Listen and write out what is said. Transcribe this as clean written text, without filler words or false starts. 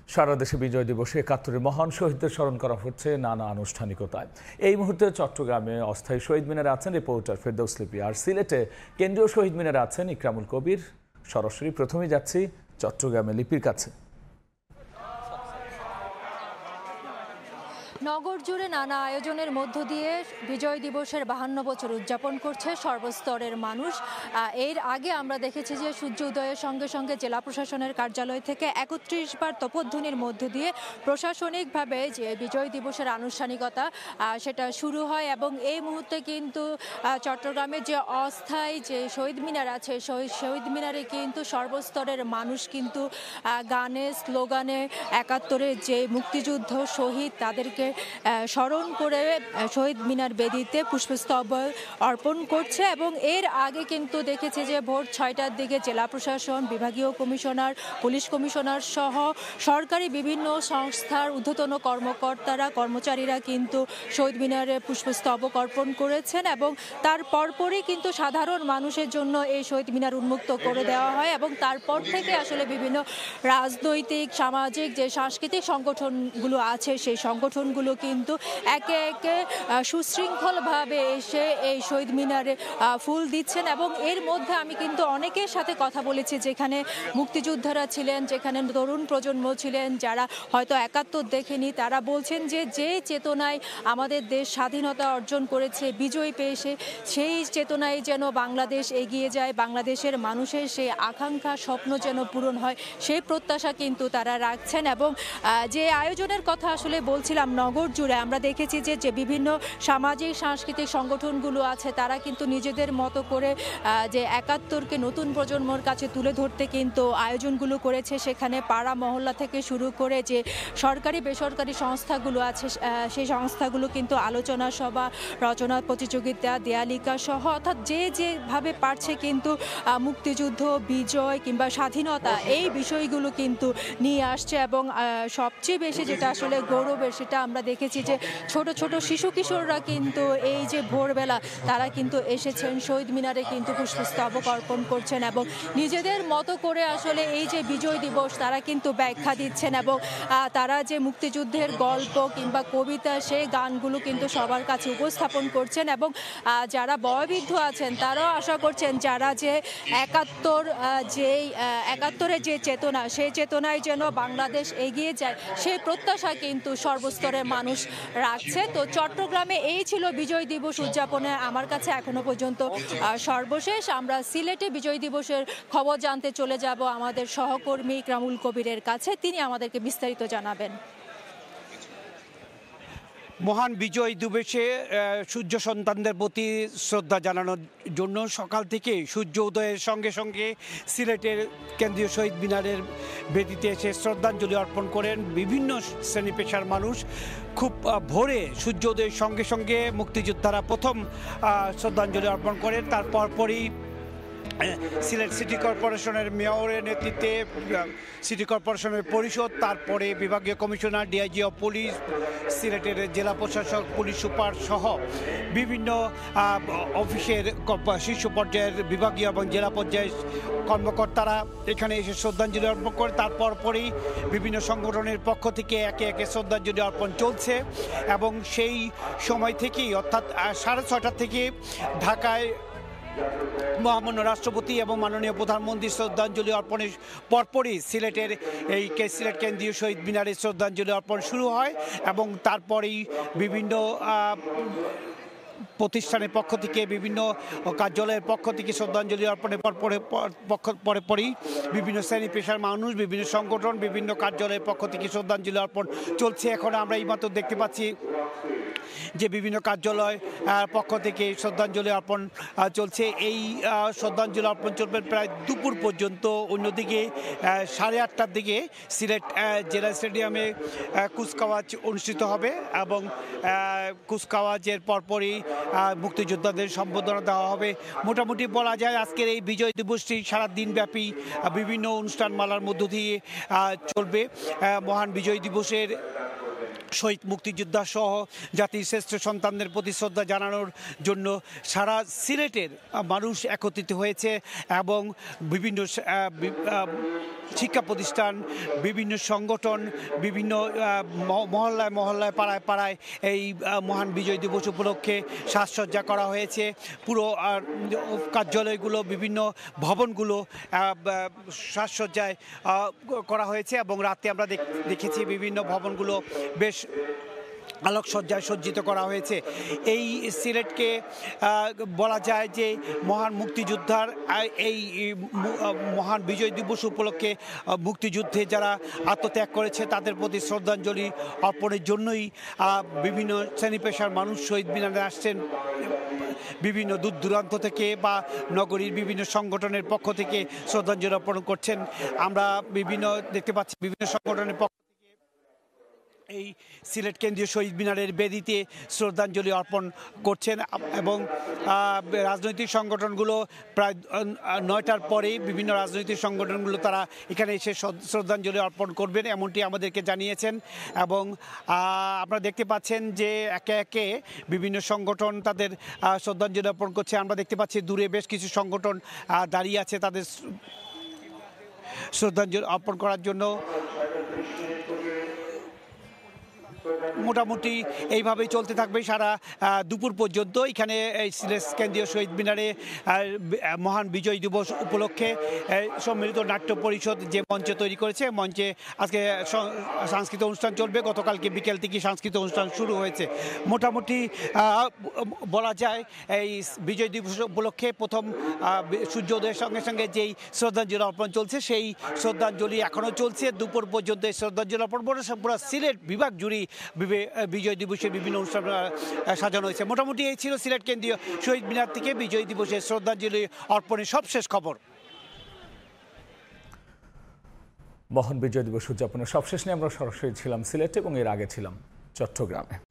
সারা দেশে বিজয় দিবসে ৭১ মহান শহীদদের স্মরণ করা হচ্ছে নানা আনুষ্ঠানিকতায়। এই মুহূর্তে চট্টগ্রামে অস্থায়ী শহীদ মিনারে আছেন রিপোর্টার ফেরদৌস লিপি, আর সিলেটে কেন্দ্রীয় শহীদ মিনারে আছেন ইকরামুল কবির। সরাসরি প্রথমেই যাচ্ছি চট্টগ্রামে লিপির কাছে। নগর জুড়ে নানা আয়োজনের মধ্য দিয়ে বিজয় দিবসের ৫২ বছর উদযাপন করছে সর্বস্তরের মানুষ। এর আগে আমরা দেখেছি যে সূর্য উদয়ের সঙ্গে সঙ্গে জেলা প্রশাসনের কার্যালয় থেকে ৩১ বার তপধ্বনির মধ্য দিয়ে প্রশাসনিকভাবে যে বিজয় দিবসের আনুষ্ঠানিকতা সেটা শুরু হয়, এবং এই মুহূর্তে কিন্তু চট্টগ্রামের যে অস্থায়ী যে শহীদ মিনার আছে শহীদ মিনারে কিন্তু সর্বস্তরের মানুষ কিন্তু গানে স্লোগানে ৭১-এর যে মুক্তিযুদ্ধ শহীদ তাদেরকে স্মরণ করে শহীদ মিনার বেদিতে পুষ্পস্তবক অর্পণ করছে। এবং এর আগে কিন্তু দেখেছি যে ভোর ৬টার দিকে জেলা প্রশাসন, বিভাগীয় কমিশনার, পুলিশ কমিশনার সহ সরকারি বিভিন্ন সংস্থার ঊর্ধ্বতন কর্মকর্তারা কর্মচারীরা কিন্তু শহীদ মিনারে পুষ্পস্তবক অর্পণ করেছেন, এবং তার পরপরই কিন্তু সাধারণ মানুষের জন্য এই শহীদ মিনার উন্মুক্ত করে দেওয়া হয়। এবং তারপর থেকে আসলে বিভিন্ন রাজনৈতিক, সামাজিক যে সাংস্কৃতিক সংগঠনগুলো আছে সেই সংগঠনগুলো কিন্তু একে একে সুশৃঙ্খলভাবে এসে এই শহীদ মিনারে ফুল দিচ্ছেন। এবং এর মধ্যে আমি কিন্তু অনেকের সাথে কথা বলেছি যেখানে মুক্তিযোদ্ধারা ছিলেন, যেখানে তরুণ প্রজন্ম ছিলেন, যারা হয়তো ৭১ দেখেনি, তারা বলছেন যে যে চেতনায় আমাদের দেশ স্বাধীনতা অর্জন করেছে, বিজয় পেয়েছে, সেই চেতনায় যেন বাংলাদেশ এগিয়ে যায়, বাংলাদেশের মানুষের সেই আকাঙ্ক্ষা স্বপ্ন যেন পূরণ হয়, সেই প্রত্যাশা কিন্তু তারা রাখছেন। এবং যে আয়োজনের কথা আসলে বলছিলাম নগর জুড়ে আমরা দেখেছি যে বিভিন্ন সামাজিক সাংস্কৃতিক সংগঠনগুলো আছে তারা কিন্তু নিজেদের মতো করে যে ৭১কে নতুন প্রজন্মর কাছে তুলে ধরতে কিন্তু আয়োজনগুলো করেছে। সেখানে পাড়া মহল্লা থেকে শুরু করে যে সরকারি বেসরকারি সংস্থাগুলো আছে সেই সংস্থাগুলো কিন্তু আলোচনা সভা, রচনা প্রতিযোগিতা, দেয়ালিকা সহ অর্থাৎ যে যেভাবে পারছে কিন্তু মুক্তিযুদ্ধ, বিজয় কিংবা স্বাধীনতা এই বিষয়গুলো কিন্তু নিয়ে আসছে। এবং সবচেয়ে বেশি যেটা আসলে গৌরবের সেটা আমরা দেখেছি যে ছোট ছোট শিশু কিশোররা কিন্তু এই যে ভোরবেলা তারা কিন্তু এসেছেন শহীদ মিনারে কিন্তু পুষ্পস্তবক অর্পণ করছেন, এবং নিজেদের মতো করে আসলে এই যে বিজয় দিবস তারা কিন্তু ব্যাখ্যা দিচ্ছেন, এবং তারা যে মুক্তিযুদ্ধের গল্প কিংবা কবিতা সেই গানগুলো কিন্তু সবার কাছে উপস্থাপন করছেন। এবং যারা বয়োবৃদ্ধ আছেন তারাও আশা করছেন যারা যে ৭১-এর যে চেতনা সেই চেতনায় যেন বাংলাদেশ এগিয়ে যায় সেই প্রত্যাশা কিন্তু সর্বস্তরের মানুষ রাখছে। তো চট্টগ্রামে এই ছিল বিজয় দিবস উদযাপনে আমার কাছে এখনো পর্যন্ত সর্বশেষ। আমরা সিলেটে বিজয় দিবসের খবর জানতে চলে যাব আমাদের সহকর্মী ইকরামুল কবিরের কাছে, তিনি আমাদেরকে বিস্তারিত জানাবেন। মহান বিজয় দিবসে সূর্য সন্তানদের প্রতি শ্রদ্ধা জানানোর জন্য সকাল থেকে সূর্য উদয়ের সঙ্গে সঙ্গে সিলেটের কেন্দ্রীয় শহীদ মিনারের বেদিতে এসে শ্রদ্ধাঞ্জলি অর্পণ করেন বিভিন্ন শ্রেণী পেশার মানুষ। খুব ভোরে সূর্য উদয়ের সঙ্গে সঙ্গে মুক্তিযোদ্ধারা প্রথম শ্রদ্ধাঞ্জলি অর্পণ করেন। তারপরই সিলেট সিটি কর্পোরেশনের মেয়রের নেতৃত্বে সিটি কর্পোরেশনের পরিষদ, তারপরে বিভাগীয় কমিশনার, ডিআইজি অফ পুলিশ, সিলেটের জেলা প্রশাসক, পুলিশ সুপার সহ বিভিন্ন অফিসের শীর্ষ পর্যায়ের বিভাগীয় এবং জেলা পর্যায়ের কর্মকর্তারা এখানে এসে শ্রদ্ধাঞ্জলি অর্পণ করে। তারপরই বিভিন্ন সংগঠনের পক্ষ থেকে একে একে শ্রদ্ধাঞ্জলি অর্পণ চলছে, এবং সেই সময় থেকেই অর্থাৎ 6:30 থেকে ঢাকায় মহামান্য রাষ্ট্রপতি এবং মাননীয় প্রধানমন্ত্রী শ্রদ্ধাঞ্জলি অর্পণের পরপরই সিলেটের সিলেট কেন্দ্রীয় শহীদ মিনারে শ্রদ্ধাঞ্জলি অর্পণ শুরু হয়, এবং তারপরেই বিভিন্ন প্রতিষ্ঠানের পক্ষ থেকে, বিভিন্ন কার্যালয়ের পক্ষ থেকে শ্রদ্ধাঞ্জলি অর্পণের পরেই বিভিন্ন শ্রেণী পেশার মানুষ, বিভিন্ন সংগঠন, বিভিন্ন কার্যালয়ের পক্ষ থেকে শ্রদ্ধাঞ্জলি অর্পণ চলছে। এখন আমরা এইমাত্র দেখতে পাচ্ছি যে বিভিন্ন কার্যালয় পক্ষ থেকে শ্রদ্ধাঞ্জলি অর্পণ চলছে। এই শ্রদ্ধাঞ্জলি অর্পণ চলবে প্রায় দুপুর পর্যন্ত। অন্যদিকে 8:30টার দিকে সিলেট জেলা স্টেডিয়ামে কুচকাওয়াজ অনুষ্ঠিত হবে, এবং কুচকাওয়াজের পরপরই মুক্তিযোদ্ধাদের সম্বোধনা দেওয়া হবে। মোটামুটি বলা যায় আজকের এই বিজয় দিবসটি সারা দিনব্যাপী বিভিন্ন অনুষ্ঠানমালার মধ্য দিয়ে চলবে। মহান বিজয় দিবসের শহীদ মুক্তিযোদ্ধা সহ জাতির শ্রেষ্ঠ সন্তানদের প্রতি শ্রদ্ধা জানানোর জন্য সারা সিলেটের মানুষ একত্রিত হয়েছে এবং বিভিন্ন শিক্ষা প্রতিষ্ঠান, বিভিন্ন সংগঠন, বিভিন্ন মহল্লায় মহল্লায় পাড়ায় পাড়ায় এই মহান বিজয় দিবস উপলক্ষে সাজসজ্জা করা হয়েছে। পুরো কার্যালয়গুলো, বিভিন্ন ভবনগুলো সাজসজ্জায় করা হয়েছে এবং রাতে আমরা দেখেছি বিভিন্ন ভবনগুলো বেশ আলোকসজ্জায় সজ্জিত করা হয়েছে। এই সিলেটকে বলা যায় যে মহান মুক্তিযোদ্ধার এই মহান বিজয় দিবস উপলক্ষে মুক্তিযুদ্ধে যারা আত্মত্যাগ করেছে তাদের প্রতি শ্রদ্ধাঞ্জলি অর্পণের জন্যই বিভিন্ন শ্রেণী পেশার মানুষ শহীদ মিনারে আসছেন। বিভিন্ন দূর দূরান্ত থেকে বা নগরীর বিভিন্ন সংগঠনের পক্ষ থেকে শ্রদ্ধাঞ্জলি অর্পণ করছেন। আমরা দেখতে পাচ্ছি বিভিন্ন সংগঠনের পক্ষ এই সিলেট কেন্দ্রীয় শহীদ মিনারের বেদিতে শ্রদ্ধাঞ্জলি অর্পণ করছেন এবং রাজনৈতিক সংগঠনগুলো প্রায় 9টার পরে বিভিন্ন রাজনৈতিক সংগঠনগুলো তারা এখানে এসে শ্রদ্ধাঞ্জলি অর্পণ করবেন এমনটি আমাদেরকে জানিয়েছেন। এবং আপনারা দেখতে পাচ্ছেন যে একে একে বিভিন্ন সংগঠন তাদের শ্রদ্ধাঞ্জলি অর্পণ করছে। আমরা দেখতে পাচ্ছি দূরে বেশ কিছু সংগঠন দাঁড়িয়ে আছে তাদের শ্রদ্ধাঞ্জলি অর্পণ করার জন্য। মোটামুটি এইভাবেই চলতে থাকবে সারা দুপুর পর্যন্ত। এখানে সিলেট কেন্দ্রীয় শহীদ মিনারে মহান বিজয় দিবস উপলক্ষে সম্মিলিত নাট্য পরিষদ যে মঞ্চ তৈরি করেছে, মঞ্চে আজকে সাংস্কৃতিক অনুষ্ঠান চলবে। গতকালকে বিকেল থেকে সাংস্কৃতিক অনুষ্ঠান শুরু হয়েছে। মোটামুটি বলা যায় এই বিজয় দিবস উপলক্ষে প্রথম সূর্যোদয়ের সঙ্গে সঙ্গে যেই শ্রদ্ধাঞ্জলি অর্পণ চলছে সেই শ্রদ্ধাঞ্জলি এখনও চলছে। দুপুর পর্যন্ত এই শ্রদ্ধাঞ্জলি অর্পণ পুরো সিলেট বিভাগ জুড়ে বিজয় দিবসের বিভিন্ন অনুষ্ঠান সাজানো হয়েছে। মোটামুটি এই ছিল সিলেট কেন্দ্রীয় শহীদ মিনার থেকে বিজয় দিবসের শ্রদ্ধাঞ্জলি অর্পণের সবশেষ খবর। মহান বিজয় দিবস উদযাপনের সবশেষ নিয়ে আমরা সরাসরি ছিলাম সিলেটে এবং এর আগে ছিলাম চট্টগ্রামে।